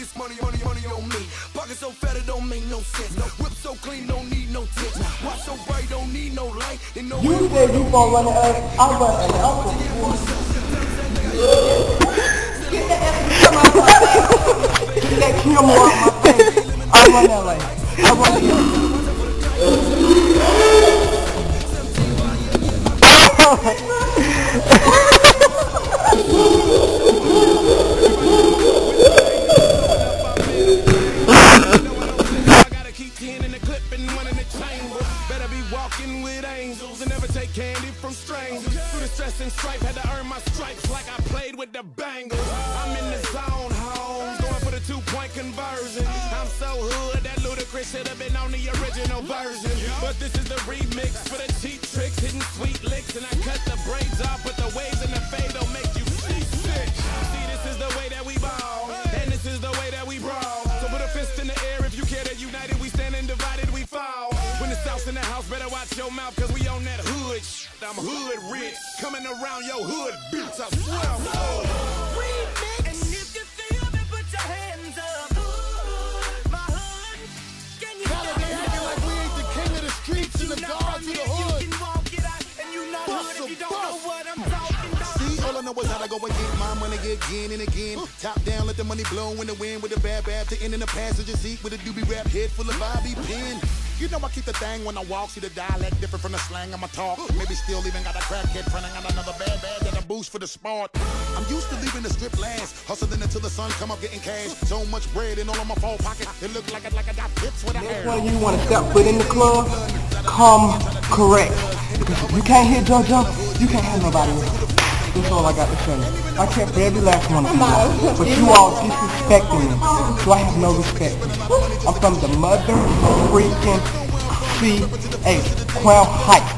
this money on me. Pocket so fat it don't make no sense. Whip so clean, don't need no tips. Watch so bright, don't need no light. You said you gonna run it up. I'm running it up. Get that camera off my face. I'm running that way. I'm running it. Walking with angels and never take candy from strangers. Through the stress and strife, had to earn my stripes like I played with the Bengals. I'm in the zone, home, going for the 2-point conversion. I'm so hood that Ludacris should have been on the original version. But this is the remix for the cheap tricks, hitting sweet licks, and I cut the braids off, but the waves and the fade don't make you seasick. See, this is the way that we ball, and this is the way that we brawl. So put a fist in the air if you care that united we stand and divided we fall. When the South's in the house, better watch your mouth, cause we on that hood shit. I'm hood rich, coming around your hood, bitch, I swear I'm remix. And if you feel me, put your hands up. My hood, can you Gotta be acting like we ain't the king of the streets and the guards of the hood. You can walk it out, and you not hood if you don't know what I'm talking about. See, all I know is how to go and get my money again and again. Top down, let the money blow in the wind with a bad to end in the passenger seat with a doobie rap head full of Bobby pin. You know I keep the thing when I walk, see the dialect different from the slang I'ma talk. Maybe still even got a crackhead fronting on another bad that a boost for the smart. I'm used to leaving the strip last, hustling until the sun come up getting cash. So much bread in all of my phone pockets, it look like I got tips with a hair. Next one you want to step foot in the club, come correct. Because if you can't hit JoJo, you can't have nobody else. That's all I got to say. I care for every last one of you, but you all disrespecting me, so I have no respect. I'm from the mother freaking C.H. Crown Heights.